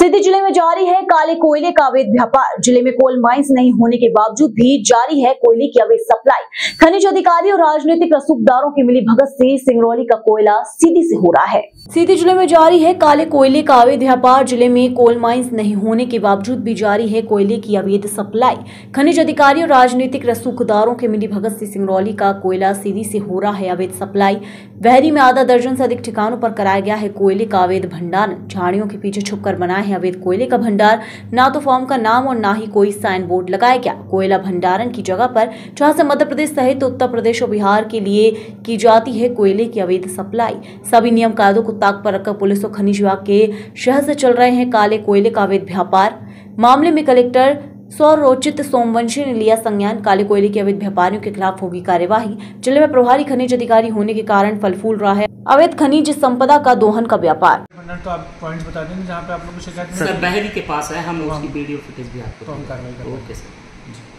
सीधी जिले में जारी है काले कोयले का अवैध व्यापार। जिले में कोल माइंस नहीं होने के बावजूद भी जारी है कोयले की अवैध सप्लाई। खनिज अधिकारी और राजनीतिक रसूखदारों की मिलीभगत से सिंगरौली का कोयला सीधी से हो रहा है। सीधी जिले में जारी है काले कोयले का अवैध व्यापार। जिले में कोल माइंस नहीं होने के बावजूद भी जारी है कोयले की अवैध सप्लाई। खनिज अधिकारी और राजनीतिक रसूखदारों के मिलीभगत से सिंगरौली का कोयला सीधी से हो रहा है अवैध सप्लाई। बहरी में आधा दर्जन से अधिक ठिकानों पर कराया गया है कोयले का अवैध भंडारण। झाड़ियों के पीछे छुपकर बनाया है अवैध कोयले का भंडार। ना तो फॉर्म का नाम और ना ही कोई साइन बोर्ड लगाया गया। कोयला भंडारण की जगह पर जहां से मध्य प्रदेश सहित उत्तर प्रदेश और बिहार के लिए की जाती है कोयले की अवैध सप्लाई। सभी नियम कायदों को ताक पर रखकर पुलिस और खनिज विभाग के शहर से चल रहे हैं काले कोयले का अवैध व्यापार। मामले में कलेक्टर सौरोचित सोमवंशी ने लिया संज्ञान। काले कोयले के अवैध व्यापारियों के खिलाफ होगी कार्यवाही। जिले में प्रभारी खनिज अधिकारी होने के कारण फल फूल रहा है अवैध खनिज संपदा का दोहन का व्यापार। तो आप पॉइंट्स बता देंगे जहाँ पे आप लोगों को शिकायत सर बहरी के पास है, हम उसकी वीडियो फुटेज भी आपको तो हम कार्रवाई करेंगे। Okay sir.